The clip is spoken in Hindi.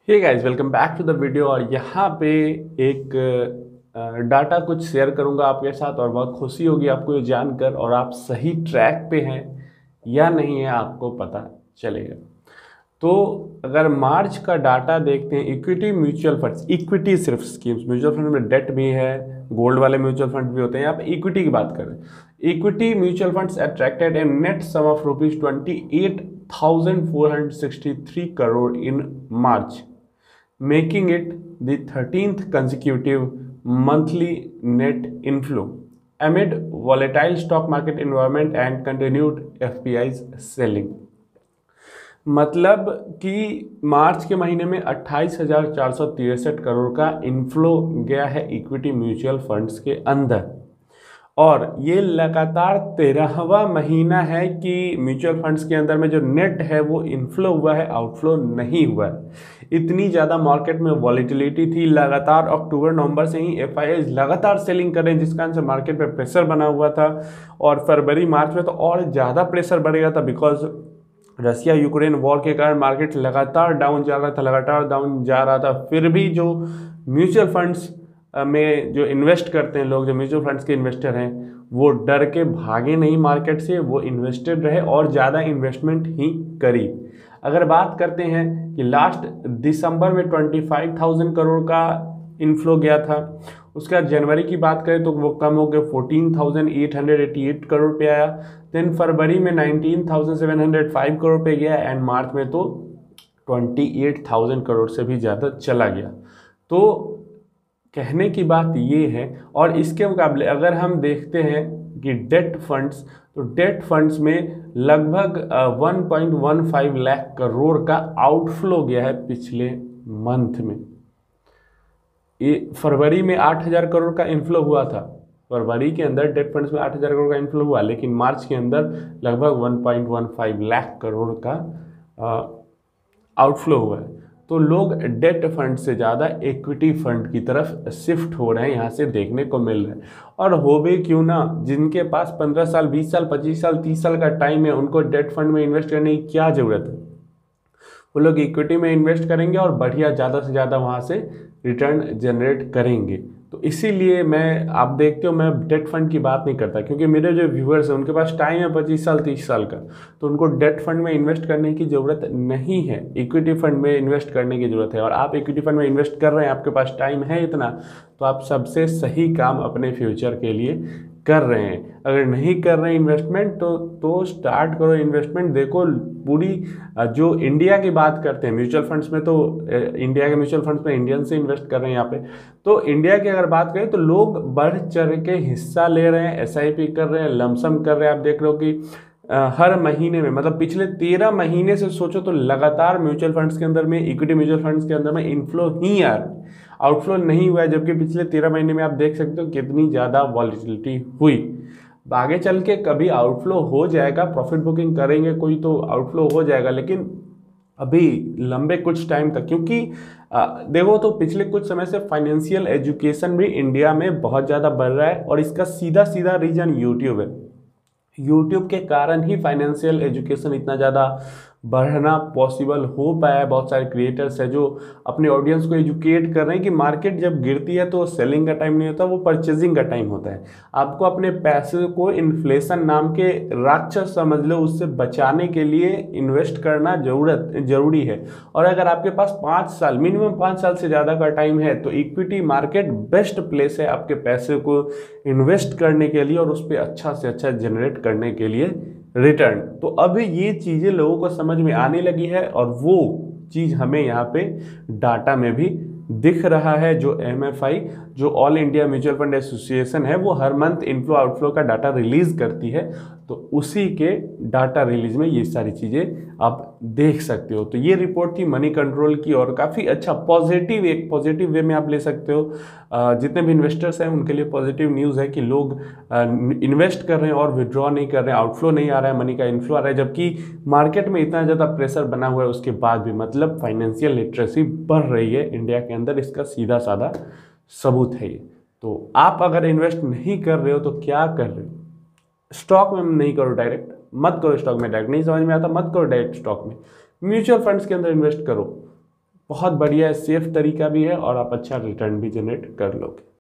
Hey guys, welcome back to the video. और यहाँ पे एक डाटा कुछ शेयर करूँगा आपके साथ और बहुत खुशी होगी आपको ये जानकर, और आप सही ट्रैक पे हैं या नहीं है आपको पता चलेगा। तो अगर मार्च का डाटा देखते हैं, इक्विटी म्यूचुअल फंड्स, इक्विटी सिर्फ स्कीम्स, म्यूचुअल फंड में डेट भी है, गोल्ड वाले म्यूचुअल फंड भी होते हैं, यहाँ पे इक्विटी की बात कर रहे हैं। Equity mutual funds attracted a net sum of ₹28,463 crore in March, making it the 13th consecutive monthly net inflow amid volatile stock market environment and continued FPI's selling। मतलब कि मार्च के महीने में 28,463 करोड़ का इन्फ्लो गया है इक्विटी म्यूचुअल फंड्स के अंदर, और ये लगातार 13वां महीना है कि म्यूचुअल फंड्स के अंदर में जो नेट है वो इनफ्लो हुआ है, आउटफ्लो नहीं हुआ है। इतनी ज़्यादा मार्केट में वॉलीटिलिटी थी, लगातार अक्टूबर नवंबर से ही एफआईआई लगातार सेलिंग कर रहे हैं, जिस कारण से मार्केट पे प्रेशर बना हुआ था। और फरवरी मार्च में तो और ज़्यादा प्रेशर बढ़ गया था, बिकॉज रसिया यूक्रेन वॉर के कारण मार्केट लगातार डाउन जा रहा था, लगातार डाउन जा रहा था। फिर भी जो म्यूचुअल फंड्स में जो इन्वेस्ट करते हैं लोग, जो म्यूचुअल फंड्स के इन्वेस्टर हैं, वो डर के भागे नहीं मार्केट से, वो इन्वेस्टेड रहे और ज़्यादा इन्वेस्टमेंट ही करी। अगर बात करते हैं कि लास्ट दिसंबर में 25,000 करोड़ का इनफ्लो गया था, उसका जनवरी की बात करें तो वो कम हो गया, 14,888 करोड़ पे आया। देन फरवरी में 19,705 करोड़ पे गया, एंड मार्च में तो 28,000 करोड़ से भी ज़्यादा चला गया। तो कहने की बात ये है। और इसके मुकाबले अगर हम देखते हैं कि डेट फंड्स, तो डेट फंड्स में लगभग 1.15 लाख करोड़ का आउटफ्लो गया है पिछले मंथ में। ये फरवरी में 8,000 करोड़ का इनफ्लो हुआ था, फरवरी के अंदर डेट फंड्स में 8,000 करोड़ का इनफ्लो हुआ, लेकिन मार्च के अंदर लगभग 1.15 लाख करोड़ का आउटफ्लो हुआ है। तो लोग डेट फंड से ज़्यादा इक्विटी फंड की तरफ शिफ्ट हो रहे हैं, यहाँ से देखने को मिल रहा है। और हो भी क्यों ना, जिनके पास 15 साल 20 साल 25 साल 30 साल का टाइम है, उनको डेट फंड में इन्वेस्ट करने की क्या ज़रूरत है। वो लोग इक्विटी में इन्वेस्ट करेंगे और बढ़िया ज़्यादा से ज़्यादा वहाँ से रिटर्न जनरेट करेंगे। तो इसीलिए मैं, आप देखते हो, मैं डेट फंड की बात नहीं करता, क्योंकि मेरे जो व्यूअर्स हैं उनके पास टाइम है 25 साल 30 साल का, तो उनको डेट फंड में इन्वेस्ट करने की ज़रूरत नहीं है, इक्विटी फंड में इन्वेस्ट करने की ज़रूरत है। और आप इक्विटी फंड में इन्वेस्ट कर रहे हैं, आपके पास टाइम है इतना, तो आप सबसे सही काम अपने फ्यूचर के लिए कर रहे हैं। अगर नहीं कर रहे हैं इन्वेस्टमेंट तो स्टार्ट करो इन्वेस्टमेंट। देखो, पूरी जो इंडिया की बात करते हैं म्यूचुअल फंड्स में, तो इंडिया के म्यूचुअल फंड्स में इंडियन से इन्वेस्ट कर रहे हैं यहाँ पे। तो इंडिया की अगर बात करें तो लोग बढ़ चढ़ के हिस्सा ले रहे हैं, एसआईपी कर रहे हैं, लमसम कर रहे हैं। आप देख रहे हो कि हर महीने में, मतलब पिछले 13 महीने से सोचो तो लगातार म्यूचुअल फंड्स के अंदर में, इक्विटी म्यूचुअल फंड्स के अंदर में इनफ्लो ही आ रहा है, आउटफ्लो नहीं हुआ है। जबकि पिछले 13 महीने में आप देख सकते हो कितनी ज़्यादा वॉलीटिलिटी हुई। आगे चल के कभी आउटफ्लो हो जाएगा, प्रॉफिट बुकिंग करेंगे कोई तो आउटफ्लो हो जाएगा, लेकिन अभी लंबे कुछ टाइम तक, क्योंकि देखो तो पिछले कुछ समय से फाइनेंशियल एजुकेशन भी इंडिया में बहुत ज़्यादा बढ़ रहा है, और इसका सीधा सीधा रीजन यूट्यूब है। यूट्यूब के कारण ही फाइनेंशियल एजुकेशन इतना ज़्यादा बढ़ना पॉसिबल हो पाया है। बहुत सारे क्रिएटर्स हैं जो अपने ऑडियंस को एजुकेट कर रहे हैं कि मार्केट जब गिरती है तो सेलिंग का टाइम नहीं होता, वो परचेजिंग का टाइम होता है। आपको अपने पैसे को इन्फ्लेशन नाम के राक्षस समझ लो, उससे बचाने के लिए इन्वेस्ट करना ज़रूरी है। और अगर आपके पास 5 साल, मिनिमम 5 साल से ज़्यादा का टाइम है, तो इक्विटी मार्केट बेस्ट प्लेस है आपके पैसे को इन्वेस्ट करने के लिए और उस पर अच्छा से अच्छा जनरेट करने के लिए रिटर्न। तो अभी ये चीज़ें लोगों को समझ में आने लगी है, और वो चीज़ हमें यहाँ पे डाटा में भी दिख रहा है। जो एमएफआई, जो all India mutual fund association है, वो हर मंथ इनफ्लो आउटफ्लो का डाटा रिलीज करती है, तो उसी के डाटा रिलीज में ये सारी चीज़ें आप देख सकते हो। तो ये रिपोर्ट थी मनी कंट्रोल की, और काफ़ी अच्छा पॉजिटिव, एक पॉजिटिव वे में आप ले सकते हो। जितने भी इन्वेस्टर्स हैं उनके लिए पॉजिटिव न्यूज़ है कि लोग इन्वेस्ट कर रहे हैं और विड्रॉ नहीं कर रहे हैं, आउटफ्लो नहीं आ रहा है, मनी का इनफ्लो आ रहा है। जबकि मार्केट में इतना ज़्यादा प्रेशर बना हुआ है, उसके बाद भी मतलब फाइनेंशियल लिटरेसी बढ़ रही है इंडिया के अंदर, इसका सीधा साधा सबूत है ये। तो आप अगर इन्वेस्ट नहीं कर रहे हो तो क्या कर रहे हो? स्टॉक में नहीं करो डायरेक्ट, मत करो स्टॉक में डायरेक्ट, नहीं समझ में आता मत करो डायरेक्ट स्टॉक में, म्यूचुअल फंड्स के अंदर इन्वेस्ट करो। बहुत बढ़िया है, सेफ तरीका भी है और आप अच्छा रिटर्न भी जनरेट कर लोगे।